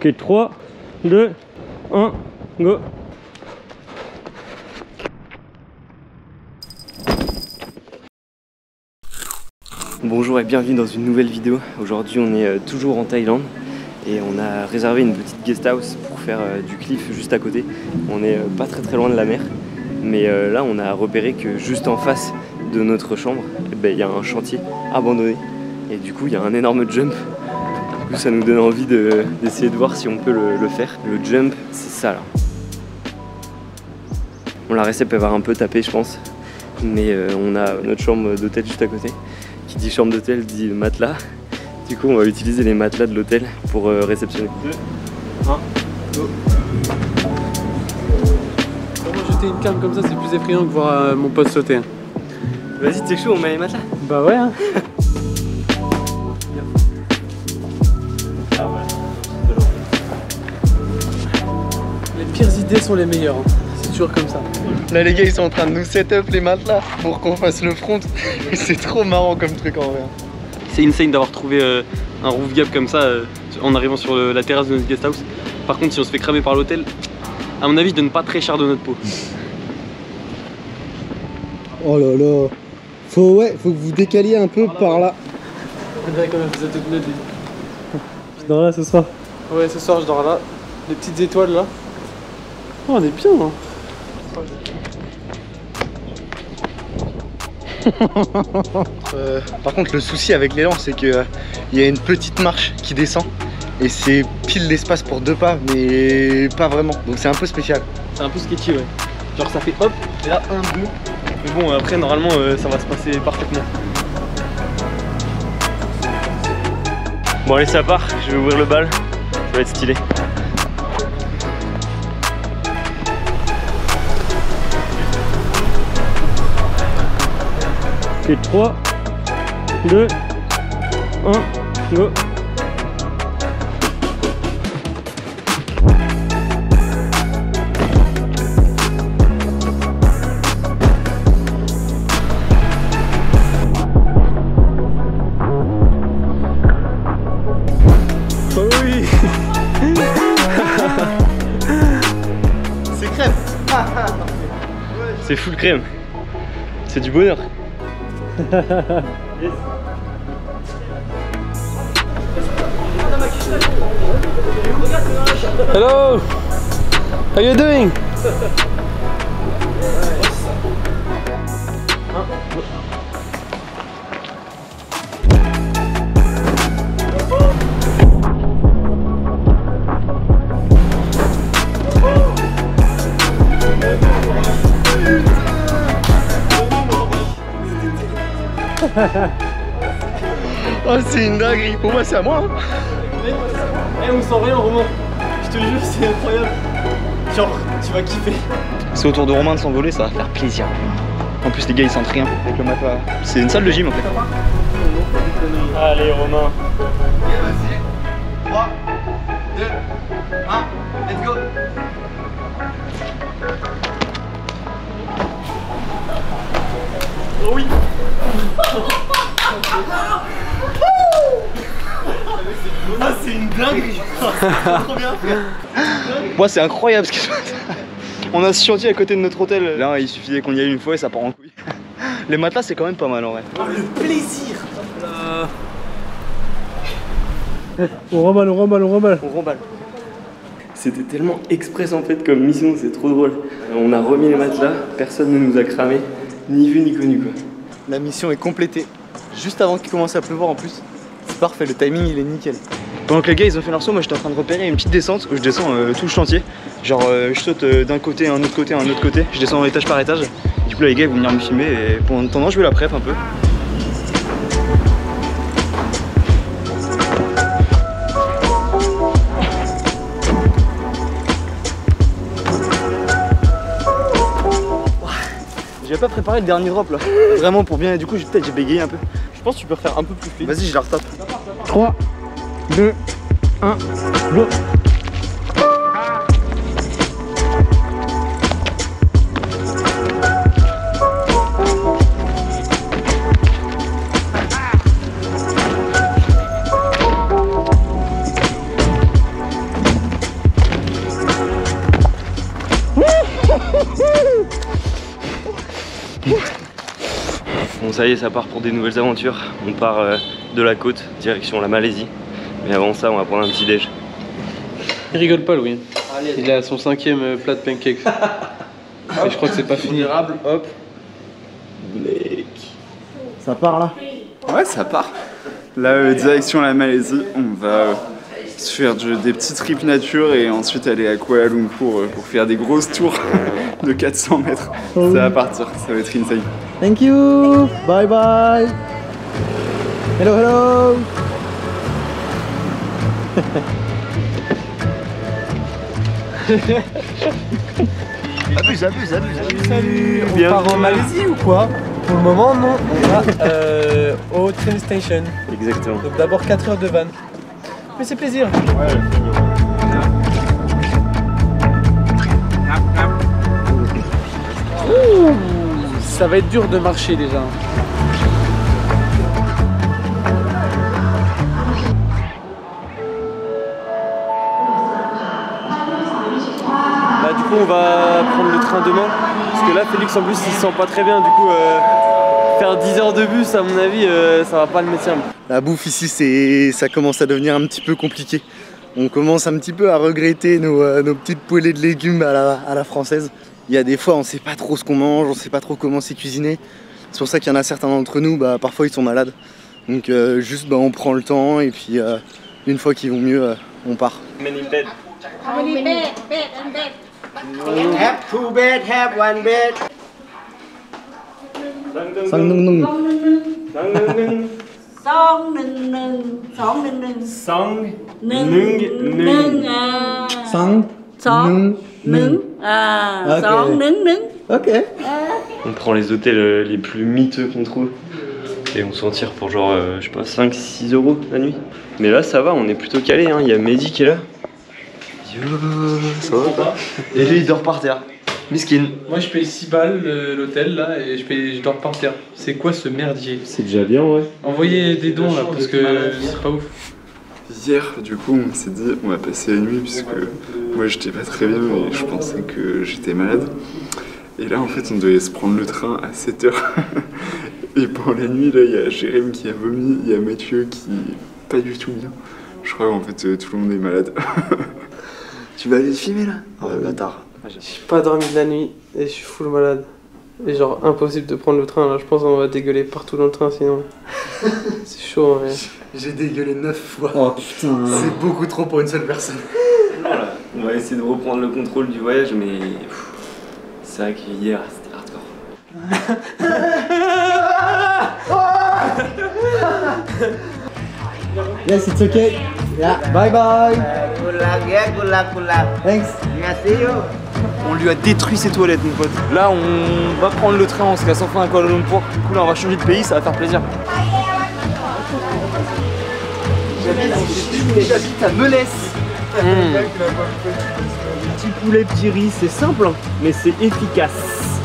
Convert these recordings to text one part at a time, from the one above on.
Ok, 3, 2, 1, go. Bonjour et bienvenue dans une nouvelle vidéo. Aujourd'hui on est toujours en Thaïlande et on a réservé une petite guest house pour faire du cliff juste à côté. On est pas très loin de la mer, mais là on a repéré que juste en face de notre chambre, il y a un chantier abandonné et du coup il y a un énorme jump. Du coup ça nous donne envie d'essayer de voir si on peut le faire. Le jump c'est ça là. Bon, la récep elle va un peu taper je pense, mais on a notre chambre d'hôtel juste à côté. Qui dit chambre d'hôtel dit matelas. Du coup on va utiliser les matelas de l'hôtel pour réceptionner. 2, 1, go. Comment jeter une canne comme ça c'est plus effrayant que voir mon pote sauter. Vas-y t'es chaud, on met les matelas. Bah ouais hein. Les pires idées sont les meilleures, hein. C'est toujours comme ça. Là les gars ils sont en train de nous set up les matelas pour qu'on fasse le front. C'est trop marrant comme truc en vrai. C'est insane d'avoir trouvé un roof gap comme ça en arrivant sur la terrasse de notre guest house. Par contre si on se fait cramer par l'hôtel, à mon avis je donne pas très cher de notre peau. Oh là là. Faut que vous décaliez un peu par là. On dirait qu'on a fait ça toute notre vie. Tu dors là ce soir? Ouais ce soir je dors là. Les petites étoiles là. Oh on est bien hein. Par contre le souci avec l'élan c'est que il y a une petite marche qui descend et c'est pile l'espace pour 2 pas mais pas vraiment, donc c'est un peu spécial. C'est un peu sketchy ouais. Genre ça fait hop et là 1, 2. Mais bon après normalement ça va se passer parfaitement. Bon allez ça part, je vais ouvrir le bal, ça va être stylé. Ok, 3, 2, 1, go. Oh oui. C'est crème. C'est full crème. C'est du bonheur. Yes. Hello! How you doing? Oh c'est une dinguerie, pour moi c'est à moi hein. Eh on sent rien Romain. Je te jure c'est incroyable. Genre tu vas kiffer. C'est au tour de Romain de s'envoler, ça va faire plaisir. En plus les gars ils sentent rien avec le matelas. C'est une salle de gym en fait. Allez Romain. Vas-y. 3, 2, 1, let's go. Oh oui. Ah c'est une dinguerie. C'est trop bien frère. Moi c'est incroyable ce qui se passe. On a ce chantier à côté de notre hôtel. Là il suffisait qu'on y aille une fois et ça part en couille. Les matelas c'est quand même pas mal en vrai. Oh le plaisir. On remballe. On remballe. C'était tellement express en fait comme mission, c'est trop drôle. On a remis les matelas, personne ne nous a cramé, ni vu ni connu quoi. La mission est complétée. Juste avant qu'il commence à pleuvoir en plus. C'est parfait, le timing il est nickel. Pendant que les gars ils ont fait leur saut, moi j'étais en train de repérer une petite descente où je descends tout le chantier. Genre je saute d'un côté à un autre côté à un autre côté. Je descends étage par étage. Du coup là les gars ils vont venir me filmer et pendant ce temps je vais la prep un peu. J'ai pas préparé le dernier drop là. Vraiment pour bien, du coup peut-être j'ai bégayé un peu. Je pense que tu peux faire un peu plus vite. Vas-y je la retape. 3, 2, 1, go. ça y est, ça part pour des nouvelles aventures. On part de la côte, direction la Malaisie. Mais avant ça, on va prendre un petit déj. Il rigole pas, Louis. Il est à son 5e plat de pancakes. Et je crois que c'est pas fini. Hop. Mec. Ça part là? Ouais, ça part. Là, direction la Malaisie, on va se faire des petits trips nature et ensuite aller à Kuala Lumpur pour faire des grosses tours de 400 mètres. Ça va partir, ça va être insane. Thank you. Bye bye. Hello, hello. Abuse. Salut, on part en Malaisie ou quoi? Pour le moment, non. On va au train station. Exactement. Donc d'abord 4 heures de van. Mais c'est plaisir. Ouh, ça va être dur de marcher déjà. Bah du coup on va prendre le train demain. Parce que là Félix en plus il se sent pas très bien. Du coup faire 10 heures de bus à mon avis ça va pas le métier. La bouffe ici, ça commence à devenir un petit peu compliqué. On commence un petit peu à regretter nos petites poêlées de légumes à la française. Il y a des fois, on sait pas trop ce qu'on mange, on sait pas trop comment c'est cuisiné. C'est pour ça qu'il y en a certains d'entre nous, parfois ils sont malades. Donc juste on prend le temps et puis une fois qu'ils vont mieux, on part. Many bed. How many bed? Bed and bed. Have 2 bed, have 1 bed. Sang nung nung. Song nưng nưng. Song nưng nưng. Sang Nưng nưng. Sang Song nưng. Ok. Song nưng nưng. Ok. On prend les hôtels les plus miteux qu'on trouve. Et on s'en tire pour genre, je sais pas, 5-6 € la nuit. Mais là ça va, on est plutôt calé, hein. Il y a Mehdi qui est là. Yo, ça va pas? Et lui il dort par terre. Miskin. Moi je paye 6 balles l'hôtel là et je dors par terre. C'est quoi ce merdier? C'est déjà bien, ouais. Envoyez des dons là parce que c'est pas ouf. Hier, du coup, on s'est dit on va passer la nuit puisque moi j'étais pas très bien et je pensais que j'étais malade. Et là en fait on devait se prendre le train à 7h. Et pendant la nuit là il y a Jérém qui a vomi, il y a Mathieu qui est pas du tout bien. Je crois qu'en fait tout le monde est malade. Tu vas aller te filmer là? Oh le bâtard. J'ai pas dormi de la nuit et je suis full malade. Et genre impossible de prendre le train là, je pense qu'on va dégueuler partout dans le train sinon. C'est chaud en vrai. J'ai dégueulé 9 fois. Oh putain. C'est beaucoup trop pour une seule personne. Voilà. On va essayer de reprendre le contrôle du voyage, mais c'est vrai qu'hier c'était hardcore. Yes, it's okay. Yeah. Bye bye. Good luck, yeah, good luck, good luck. Thanks. Yeah, see you. On lui a détruit ses toilettes, mon pote. Là, on va prendre le train, on se casse enfin à Kuala Lumpur. Du coup, là, on va changer de pays, ça va faire plaisir. J'habite à Melès. Petit poulet, petit riz, c'est simple, hein, mais c'est efficace.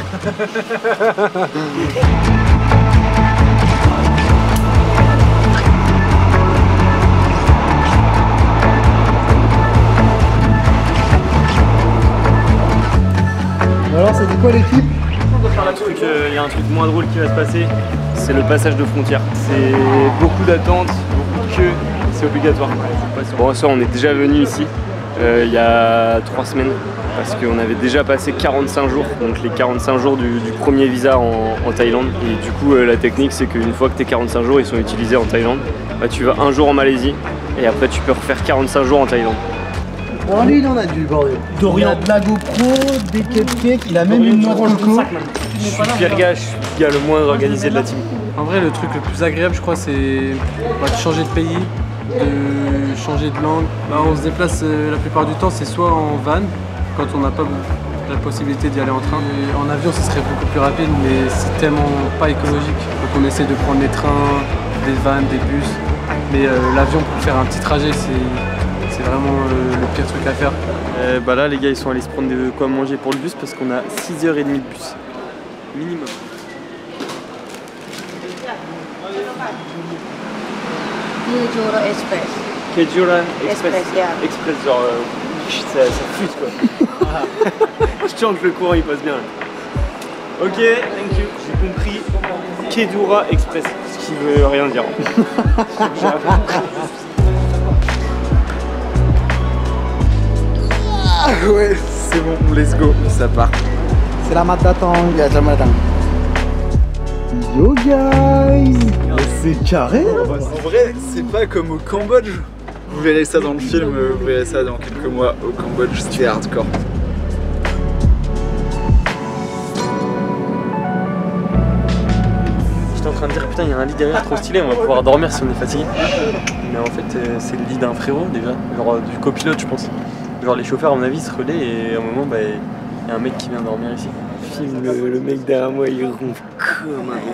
Alors, c'était quoi l'équipe? Il y a un truc moins drôle qui va se passer, c'est le passage de frontière. C'est beaucoup d'attentes, beaucoup de queues, c'est obligatoire. Bon, ça, on est déjà venu ici il y a 3 semaines parce qu'on avait déjà passé 45 jours, donc les 45 jours du premier visa en Thaïlande. Et du coup, la technique, c'est qu'une fois que tes 45 jours ils sont utilisés en Thaïlande, bah, tu vas un jour en Malaisie et après tu peux refaire 45 jours en Thaïlande. Alors lui, il en a du bordel. Il a de la GoPro, des cupcakes, il a même une noix de coco. Je suis pire gars, je suis le gars le moins organisé de la team. En vrai le truc le plus agréable je crois c'est de changer de pays, de changer de langue. Là, on se déplace la plupart du temps c'est soit en van quand on n'a pas la possibilité d'y aller en train. Et en avion ce serait beaucoup plus rapide mais c'est tellement pas écologique. Donc on essaie de prendre les trains, des vannes, des bus. Mais l'avion pour faire un petit trajet c'est vraiment le pire truc à faire. Bah là les gars ils sont allés se prendre de quoi manger pour le bus parce qu'on a 6h30 de bus. Minimum. Kejura Express. Kejura Express. Yeah. Express, genre ça flûte quoi. Je sens que le courant il passe bien là. Ok, thank you. J'ai compris. Kedura Express, ce qui veut rien dire. Ah ouais, c'est bon, let's go, ça part. Selamat datang, selamat datang. Yo guys, c'est carré. En vrai, c'est pas comme au Cambodge. Vous verrez ça dans le film, vous verrez ça dans quelques mois au Cambodge, c'était hardcore. J'étais en train de dire putain il y a un lit derrière trop stylé, on va pouvoir dormir si on est fatigué. Mais en fait c'est le lit d'un frérot déjà, genre du copilote je pense. Genre les chauffeurs à mon avis se relaient et à un moment bah il y a un mec qui vient dormir ici. Filme le mec derrière moi il ronfle comme un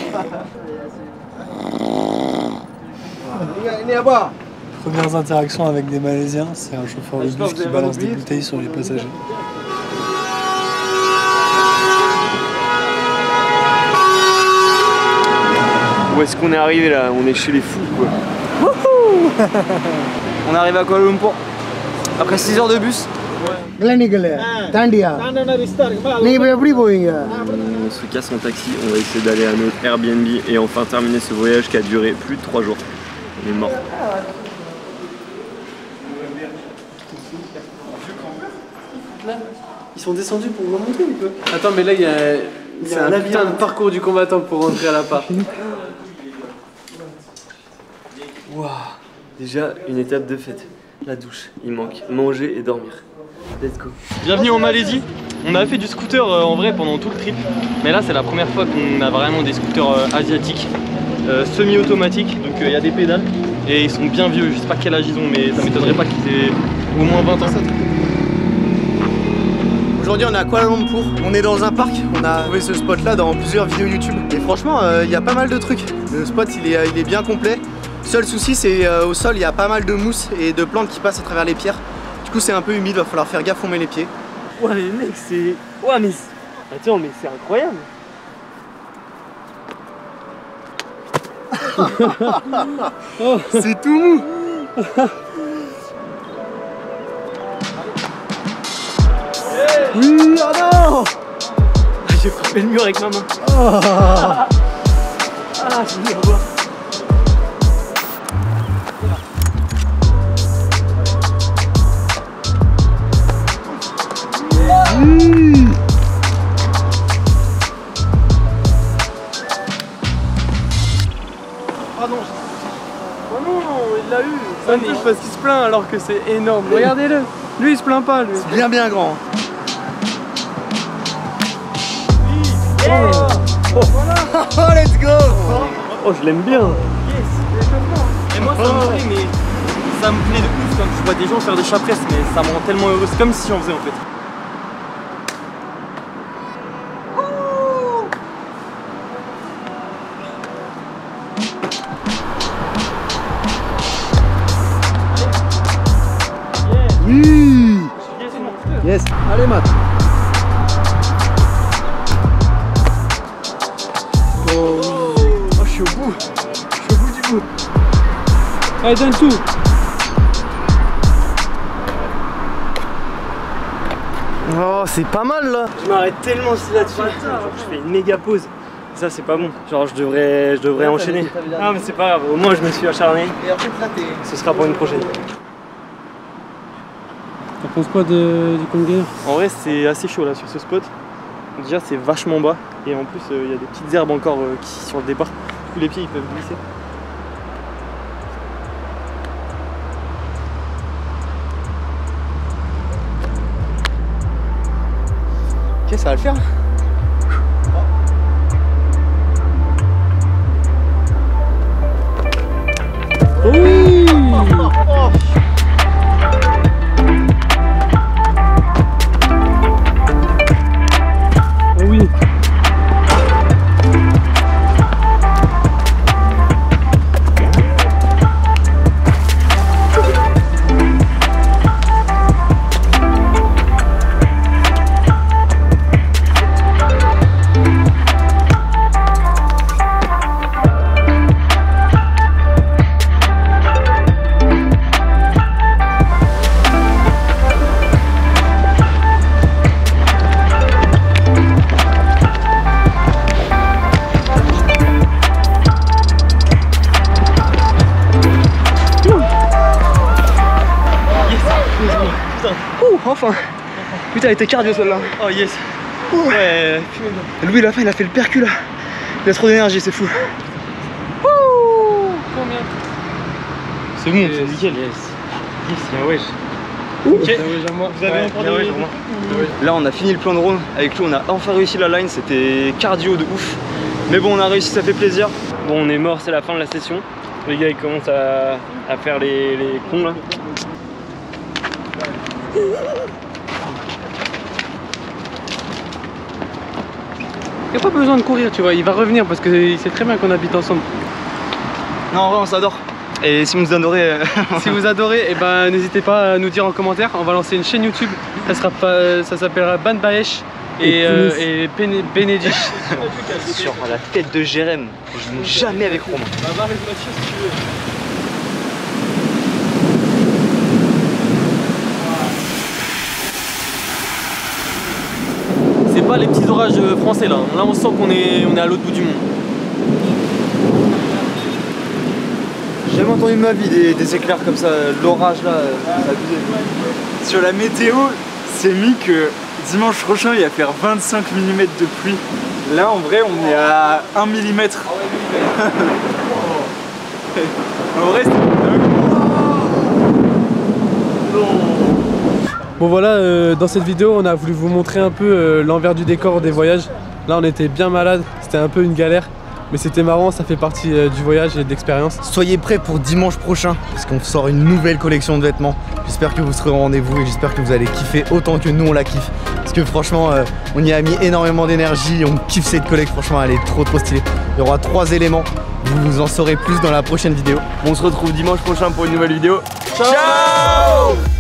enfant. Premières interactions avec des Malaisiens, c'est un chauffeur de bus qui balance des bouteilles sur les passagers. Où est-ce qu'on est arrivé là? On est chez les fous quoi. On arrive à Kuala Lumpur. Après 6 heures de bus. Tandia. On se casse en taxi, on va essayer d'aller à notre Airbnb et enfin terminer ce voyage qui a duré plus de 3 jours. On est mort. Ils sont descendus pour vous montrer ou quoi? Attends, mais là il y a un putain de parcours du combattant pour rentrer à l'appart. Waouh. Déjà une étape de fête. La douche, il manque manger et dormir. Let's go. Bienvenue en Malaisie. On a fait du scooter en vrai pendant tout le trip. Mais là c'est la première fois qu'on a vraiment des scooters asiatiques. Semi-automatiques. Donc il y a des pédales. Et ils sont bien vieux. Je sais pas quel âge ils ont mais ça m'étonnerait pas qu'ils aient au moins 20 ans. Aujourd'hui on est à Kuala Lumpur, on est dans un parc, on a trouvé ce spot là dans plusieurs vidéos YouTube et franchement il y a pas mal de trucs. Le spot il est bien complet. Seul souci c'est au sol il y a pas mal de mousse et de plantes qui passent à travers les pierres. Du coup c'est un peu humide, va falloir faire gaffe, on met les pieds. Ouais mais mec c'est... Ouais mais... Attends mais c'est incroyable. C'est tout mou. Oui, oh non. J'ai frappé le mur avec ma main. Ah, je vais revoir. oui. Pardon. Oh non, il l'a eu. Ça me touche parce qu'il se plaint alors que c'est énorme. Regardez-le. Lui il se plaint pas lui. C'est bien grand. Oh, Oh let's go. oh je l'aime bien. Et moi ça me plaît, mais ça me plaît de ouf quand je vois des gens faire des chapresses, mais ça me rend tellement heureux. C'est comme si j'en faisais en fait. Oui. Yes. Allez Matt. Oh, je suis au bout. Je suis au bout du bout. Allez, donne tout. Oh c'est pas mal là. Je m'arrête tellement là-dessus. Je fais une méga pause. Ça c'est pas bon. Genre je devrais enchaîner. Non mais c'est pas grave. Au moins je me suis acharné. Et en fait là t'es... Ce sera pour une prochaine. T'en penses quoi du container? En vrai c'est assez chaud là sur ce spot. Déjà c'est vachement bas et en plus il y a des petites herbes encore qui sur le départ. Du coup les pieds ils peuvent glisser. Ok ça va le faire. Oui. Oh oui. Ouh, enfin. Putain, elle était cardio celle-là. Oh yes. Ouh. Ouais. Louis, à la fin, il a fait le percu là. Il a trop d'énergie, c'est fou. Combien? C'est bon, c'est nickel. Yes, yeah, wesh. Ok. Vous avez encore des... Là, on a fini le plan de drone. Avec lui, on a enfin réussi la line. C'était cardio de ouf. Mais bon, on a réussi, ça fait plaisir. Bon, on est mort, c'est la fin de la session. Les gars, ils commencent à faire les cons là. Il n'y a pas besoin de courir, tu vois, il va revenir parce qu'il sait très bien qu'on habite ensemble. Non, en vrai, on s'adore. Et si vous nous adorez... Si vous adorez, eh ben, n'hésitez pas à nous dire en commentaire. On va lancer une chaîne YouTube. Ça s'appellera Ban Baesh et Benedish. Sur la tête de Jérém, je n'ai jamais avec Romain. C'est pas les petits orages français là. Là on sent qu'on est à l'autre bout du monde. J'ai jamais entendu de ma vie des éclairs comme ça, l'orage là, abusé. Sur la météo, c'est mis que dimanche prochain il va faire 25 mm de pluie. Là en vrai on est à 1 mm. En vrai c'est Bon voilà, dans cette vidéo on a voulu vous montrer un peu l'envers du décor des voyages. Là on était bien malade, c'était un peu une galère. Mais c'était marrant, ça fait partie du voyage et de l'expérience. Soyez prêts pour dimanche prochain, parce qu'on sort une nouvelle collection de vêtements. J'espère que vous serez au rendez-vous et j'espère que vous allez kiffer autant que nous on la kiffe. Parce que franchement, on y a mis énormément d'énergie, on kiffe cette collection, franchement elle est trop stylée. Il y aura 3 éléments, vous en saurez plus dans la prochaine vidéo. On se retrouve dimanche prochain pour une nouvelle vidéo. Ciao